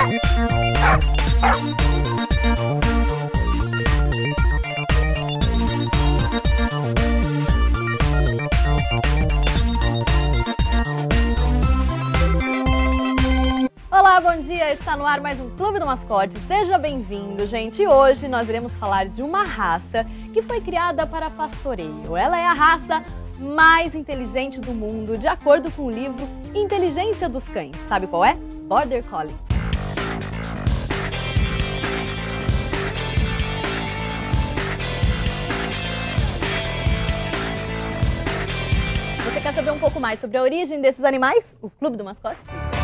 Olá, bom dia! Está no ar mais um Clube do Mascote. Seja bem-vindo, gente! E hoje nós iremos falar de uma raça que foi criada para pastoreio. Ela é a raça mais inteligente do mundo, de acordo com o livro Inteligência dos Cães. Sabe qual é? Border Collie. Você quer saber um pouco mais sobre a origem desses animais? O Clube do Mascote?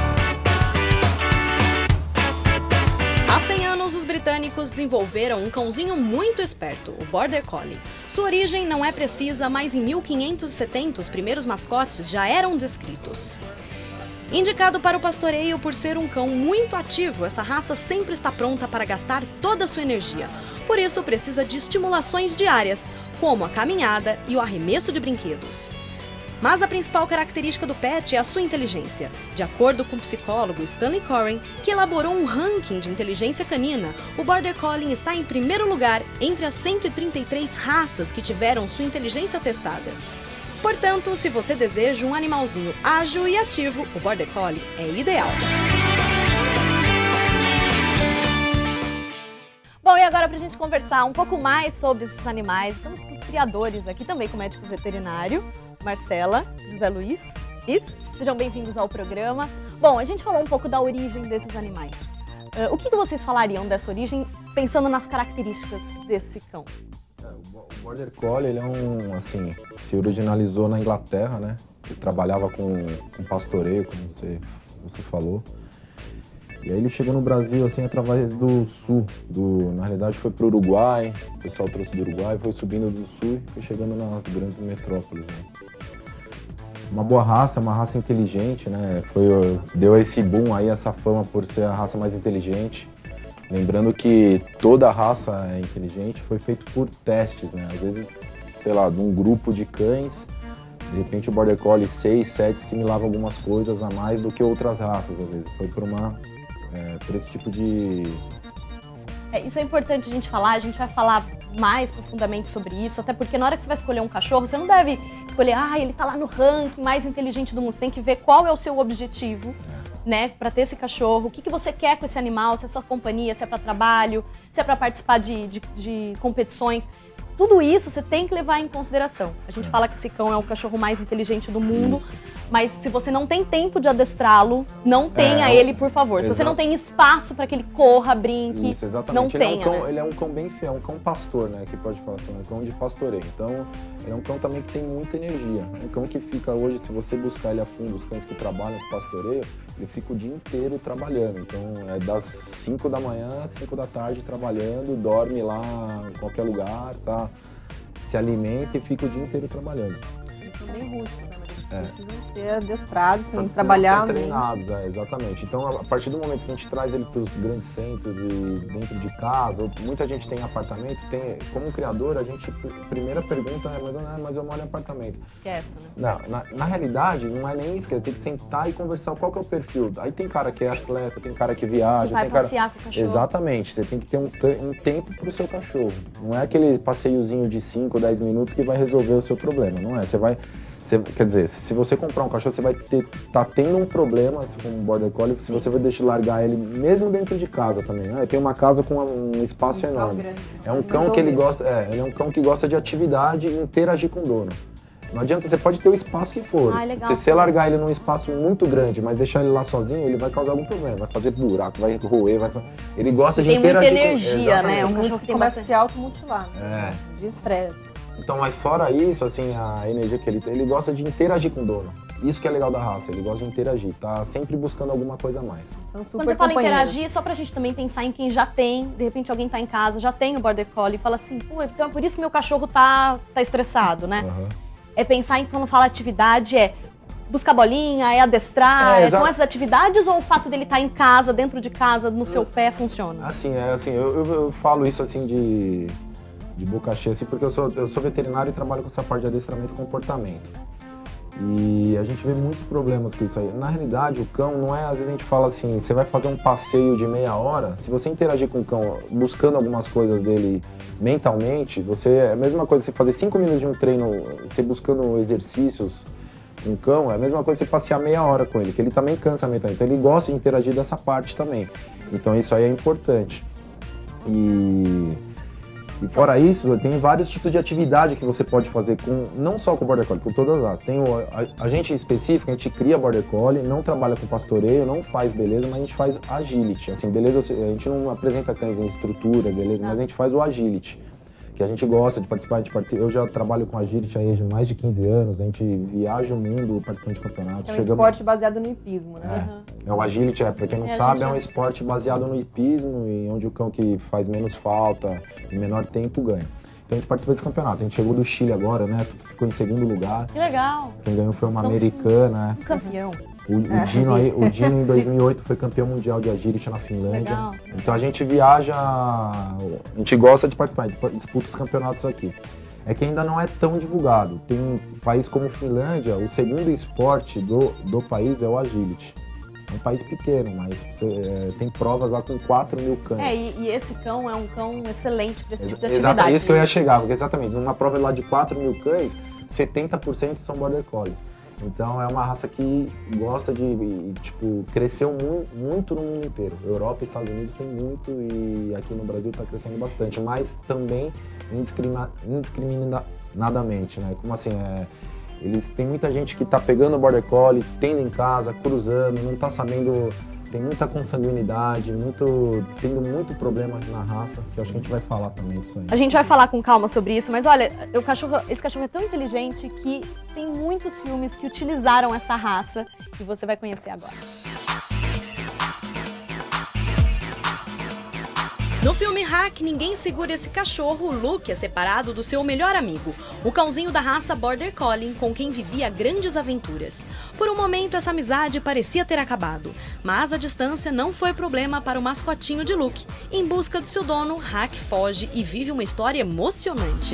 Há 100 anos, os britânicos desenvolveram um cãozinho muito esperto, o Border Collie. Sua origem não é precisa, mas em 1570 os primeiros mascotes já eram descritos. Indicado para o pastoreio por ser um cão muito ativo, essa raça sempre está pronta para gastar toda a sua energia. Por isso, precisa de estimulações diárias, como a caminhada e o arremesso de brinquedos. Mas a principal característica do pet é a sua inteligência. De acordo com o psicólogo Stanley Coren, que elaborou um ranking de inteligência canina, o Border Collie está em primeiro lugar entre as 133 raças que tiveram sua inteligência testada. Portanto, se você deseja um animalzinho ágil e ativo, o Border Collie é ideal. Bom, e agora para a gente conversar um pouco mais sobre esses animais, estamos com os criadores aqui também com o médico veterinário, Marcela, José Luiz. Isso? Sejam bem-vindos ao programa. Bom, a gente falou um pouco da origem desses animais. O que vocês falariam dessa origem, pensando nas características desse cão? O Border Collie, ele é assim, se originalizou na Inglaterra, né? Ele trabalhava com pastoreio, como você falou. E aí ele chegou no Brasil, assim, através do sul. Na realidade foi para o Uruguai, o pessoal trouxe do Uruguai, foi subindo do sul e foi chegando nas grandes metrópoles, né? Uma boa raça, uma raça inteligente, né? Deu esse boom aí, essa fama por ser a raça mais inteligente. Lembrando que toda raça é inteligente, foi feito por testes, né? Às vezes, sei lá, de um grupo de cães, de repente o Border Collie 6, 7 assimilava algumas coisas a mais do que outras raças, às vezes. Foi por esse tipo de... Isso é importante a gente falar, a gente vai falar mais profundamente sobre isso, até porque na hora que você vai escolher um cachorro, você não deve escolher, ele tá lá no ranking mais inteligente do mundo, você tem que ver qual é o seu objetivo, né, para ter esse cachorro, o que você quer com esse animal, se é sua companhia, se é para trabalho, se é para participar de competições. Tudo isso você tem que levar em consideração. A gente fala que esse cão é o cachorro mais inteligente do mundo, mas se você não tem tempo de adestrá-lo, não tenha ele, por favor. Se você não tem espaço para que ele corra, brinque, não tenha. Ele é um cão bem fiel, um cão pastor, né? Que pode falar assim, um cão de pastoreio. Então, ele é um cão também que tem muita energia. É um cão que fica hoje, se você buscar ele a fundo, os cães que trabalham com pastoreio, ele fica o dia inteiro trabalhando. Então, é das 5 da manhã às 5 da tarde trabalhando, dorme lá em qualquer lugar, tá? Se alimenta e fica o dia inteiro trabalhando. Eles são bem rústicos, né? Eles precisam ser adestrados, precisam trabalhar. Ser treinados, exatamente. Então, a partir do momento que a gente traz ele para os grandes centros e dentro de casa, muita gente tem apartamento, como criador, a primeira pergunta é, mas eu moro em apartamento. Esquece, né? Não, na realidade, não é nem isso, tem que sentar e conversar qual que é o perfil. Aí tem cara que é atleta, tem cara que viaja, vai passear com o cachorro. Exatamente, você tem que ter um tempo para o seu cachorro. Não é aquele passeiozinho de 5, 10 minutos que vai resolver o seu problema, não é? Quer dizer, se você comprar um cachorro, você vai tá tendo um problema com um Border Collie, se você vai deixar largar ele mesmo dentro de casa também, né? Eu tenho uma casa com um espaço enorme. É um cão que ele é um cão que gosta de atividade e interagir com o dono. Não adianta, você pode ter o espaço que for. Legal. Se você largar ele num espaço muito grande, mas deixar ele lá sozinho, ele vai causar algum problema, vai fazer buraco, vai roer, ele gosta de interagir. Tem muita energia, né? Um cachorro que tem começa a se automutilar, né? De estresse. Então, mas fora isso, assim, a energia que ele gosta de interagir com o dono. Isso que é legal da raça, ele gosta de interagir, tá sempre buscando alguma coisa a mais. Quando você fala interagir, só pra gente também pensar em quem já tem, de repente alguém tá em casa, já tem o Border Collie e fala assim, pô, então é por isso que meu cachorro tá estressado, né? É pensar em, quando fala atividade, buscar bolinha, adestrar, são essas atividades ou o fato dele estar em casa, dentro de casa, no seu pé, funciona? Assim, eu falo isso assim de boca cheia, assim, porque eu sou veterinário e trabalho com essa parte de adestramento e comportamento. E a gente vê muitos problemas com isso aí. Na realidade, o cão não é, às vezes a gente fala assim, você vai fazer um passeio de meia hora, se você interagir com o cão buscando algumas coisas dele mentalmente, é a mesma coisa você fazer 5 minutos de um treino, você buscando exercícios com o cão, é a mesma coisa você passear meia hora com ele, que ele também cansa mentalmente. Então ele gosta de interagir dessa parte também. Então isso aí é importante. E fora isso, tem vários tipos de atividade que você pode fazer, não só com o Border Collie, com todas as. Tem a gente específico, a gente cria Border Collie, não trabalha com pastoreio, não faz beleza, mas a gente faz agility. Assim, beleza, a gente não apresenta cães em estrutura, beleza, mas a gente faz o agility, que a gente gosta de participar, eu já trabalho com agility aí há mais de 15 anos, a gente viaja o mundo participando de campeonatos. É um esporte baseado no hipismo, né? É o agility, pra quem não sabe, é um esporte baseado no hipismo, e onde o cão que faz menos falta, em menor tempo, ganha. Então a gente participa desse campeonato. A gente chegou do Chile agora, né? Ficou em segundo lugar. Que legal! Quem ganhou foi uma americana. Um campeão. O Dino em 2008 foi campeão mundial de agility na Finlândia. Legal. Então a gente viaja, a gente gosta de participar, disputa os campeonatos aqui. É que ainda não é tão divulgado. Tem um país como Finlândia, o segundo esporte do país é o agility. É um país pequeno, mas tem provas lá com 4.000 cães. E esse cão é um cão excelente para esse tipo de atividade. Exatamente, isso que eu ia chegar, porque exatamente, numa prova lá de 4.000 cães, 70% são Border Collies. Então é uma raça que gosta de, tipo, cresceu muito no mundo inteiro. Europa e Estados Unidos tem muito e aqui no Brasil está crescendo bastante, mas também indiscriminadamente, né? Como assim, tem muita gente que está pegando o Border Collie, tendo em casa, cruzando, não está sabendo, tem muita consanguinidade, tendo muito problema na raça, que eu acho que a gente vai falar também disso aí. A gente vai falar com calma sobre isso, mas olha, esse cachorro é tão inteligente que tem muitos filmes que utilizaram essa raça e você vai conhecer agora. No filme Hack, Ninguém Segura Esse Cachorro, o Luke é separado do seu melhor amigo, o cãozinho da raça Border Collie, com quem vivia grandes aventuras. Por um momento, essa amizade parecia ter acabado, mas a distância não foi problema para o mascotinho de Luke. Em busca do seu dono, Hack foge e vive uma história emocionante.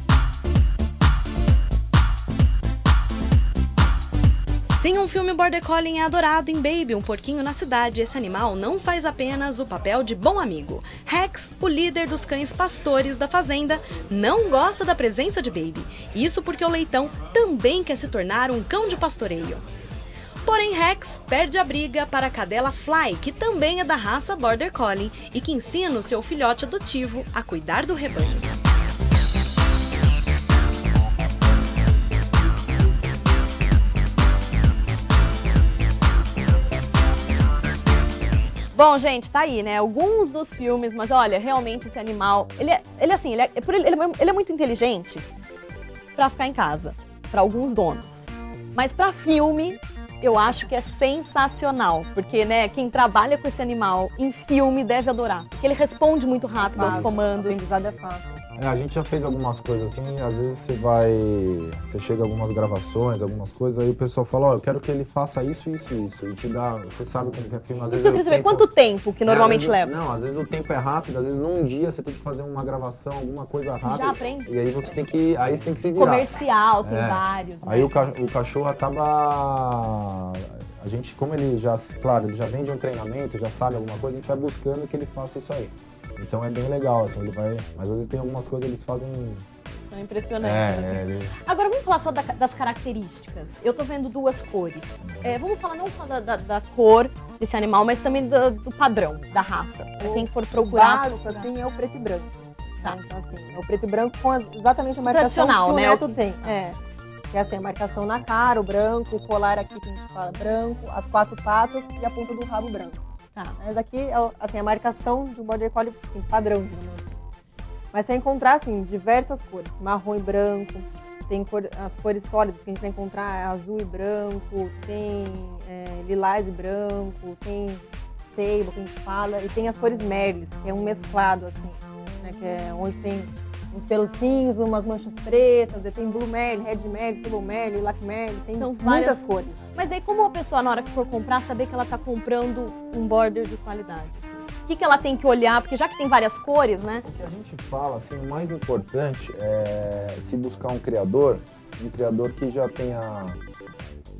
Sim, um filme Border Collie é adorado em Baby, um porquinho na cidade. Esse animal não faz apenas o papel de bom amigo. Rex, o líder dos cães pastores da fazenda, não gosta da presença de Baby. Isso porque o leitão também quer se tornar um cão de pastoreio. Porém, Rex perde a briga para a cadela Fly, que também é da raça Border Collie e que ensina o seu filhote adotivo a cuidar do rebanho. Bom, gente, tá aí, né? Alguns dos filmes, mas olha, realmente esse animal, ele é muito inteligente pra ficar em casa, pra alguns donos. Mas pra filme, eu acho que é sensacional, porque, né, quem trabalha com esse animal em filme deve adorar, porque ele responde muito rápido aos comandos. O aprendizado é fácil. A gente já fez algumas coisas assim, às vezes você chega a algumas gravações, algumas coisas, aí o pessoal fala, ó, eu quero que ele faça isso, e te dá, você sabe como que é filme, às vezes eu queria saber quanto tempo que normalmente leva. Não, às vezes o tempo é rápido, às vezes num dia você tem que fazer uma gravação, alguma coisa rápida. Já aprende. E aí você tem que se virar. Comercial, tem vários, né? Aí o cachorro acaba... A gente, como ele já, claro, ele já vem de um treinamento, já sabe alguma coisa, a gente vai buscando que ele faça isso aí. Então é bem legal, assim, ele vai... Mas às vezes tem algumas coisas que eles fazem... São impressionantes. Agora vamos falar só das características. Eu tô vendo duas cores. Vamos falar não só da cor desse animal, mas também do padrão, da raça. Pra quem for procurar. O básico, assim, é o preto e branco. Tá. Então, assim, é o preto e branco com exatamente a marcação tradicional, que o né? neto tem. Que é assim, a marcação na cara, o branco, o colar aqui que a gente fala branco, as 4 patas e a ponta do rabo branco. Tá. Mas aqui é assim, a marcação de um Border Collie assim, padrão, digamos assim. Mas você vai encontrar assim, diversas cores, marrom e branco, tem as cores sólidas que a gente vai encontrar é azul e branco, tem lilás e branco, tem sable que a gente fala, e tem as cores merles, que é um mesclado assim, né, que é onde tem uns pelucinhos, umas manchas pretas, tem blue merle, red merle, sable merle, lilac merle, tem muitas cores. Mas daí como a pessoa, na hora que for comprar, saber que ela tá comprando um border de qualidade? Assim? O que ela tem que olhar? Porque já que tem várias cores, né? O que a gente fala, assim, o mais importante é se buscar um criador que já tenha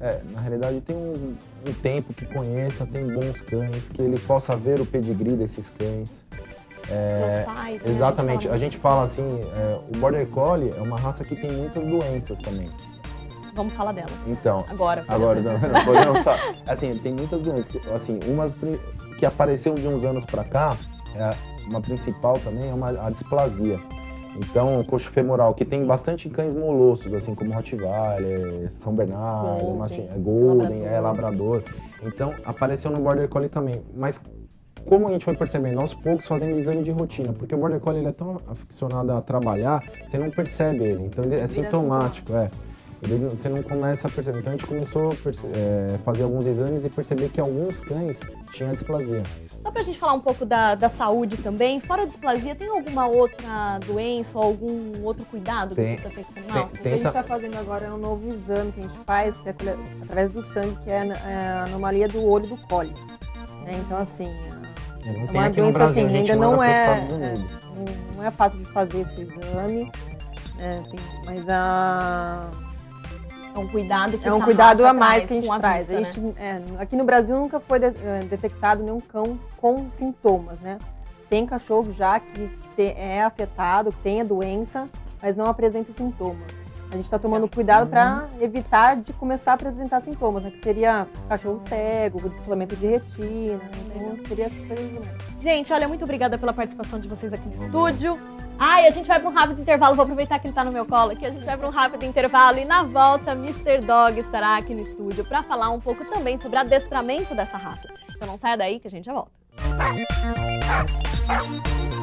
Na realidade tem um tempo que conheça, tem bons cães, que ele possa ver o pedigree desses cães. Os pais, né? Exatamente, a gente fala assim, o Border Collie é uma raça que tem muitas doenças também. Vamos falar delas. Então, Agora não podemos falar. Assim, tem muitas doenças, assim, umas que apareceu de uns anos pra cá, uma principal também é a displasia. Então, o coxo femoral, que tem bastante cães molossos, assim como Rottweiler, São Bernardo, Golden, Labrador. Então, apareceu no Border Collie também. Mas, como a gente foi percebendo, aos poucos fazendo exame de rotina, porque o Border Collie ele é tão aficionado a trabalhar, você não percebe ele. Então, ele é sintomático, você não começa a perceber. Então, a gente começou a fazer alguns exames e perceber que alguns cães tinham displasia. Só pra gente falar um pouco da saúde também, fora a displasia, tem alguma outra doença ou algum outro cuidado que você tem com esse animal? O que a gente está fazendo agora é um novo exame que a gente faz, que é através do sangue, que é a anomalia do olho do Collie. Então, assim, não tem aqui no Brasil, assim, ainda não é fácil de fazer esse exame, assim, mas é um cuidado que é um cuidado a mais traz, que a gente traz. Vista, a gente, aqui no Brasil nunca foi detectado nenhum cão com sintomas, né? Tem cachorro já que é afetado, que tem a doença, mas não apresenta sintomas. A gente está tomando cuidado para evitar de começar a apresentar sintomas, né? Que seria cachorro cego, descolamento de retina, então seria super mesmo. Gente, olha, muito obrigada pela participação de vocês aqui no estúdio. A gente vai para um rápido intervalo, vou aproveitar que ele está no meu colo aqui, a gente vai para um rápido intervalo e na volta Mr. Dog estará aqui no estúdio para falar um pouco também sobre adestramento dessa raça. Então não saia daí que a gente já volta.